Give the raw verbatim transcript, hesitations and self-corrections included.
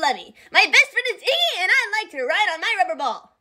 Lemmy. My best friend is Iggy, and I like to ride on my rubber ball.